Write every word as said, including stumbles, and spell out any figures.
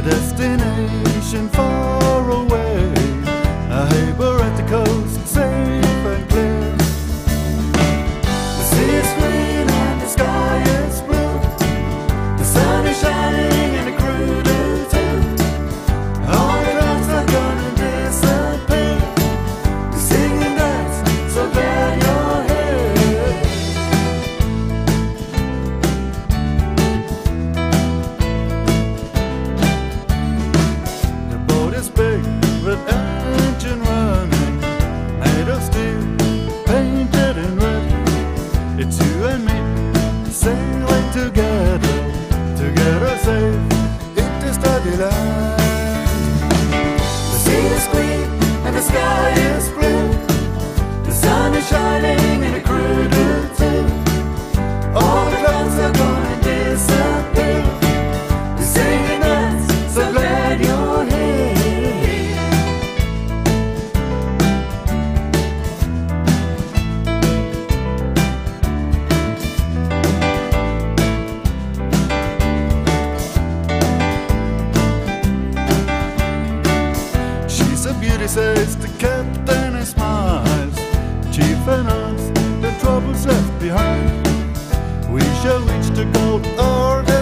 destination far away, a harbour at the coast, safe and clear. The sea is green and the sky is blue, the sun is shining and the crew do too. All the clouds are gonna disappear. We sing and dance, so glad you're here. The boat is big with engine running, made of steel, painted in red. It's you and me, sailing together, together safe into steady land. The sea is green and the sky is blue, the sun is shining and the crew do too. All the clouds are gonna disappear. We sing and dance, so glad you're here. She's a beauty, says the captain and smiles. Chief and us, the troubles left behind. We shall reach the goal or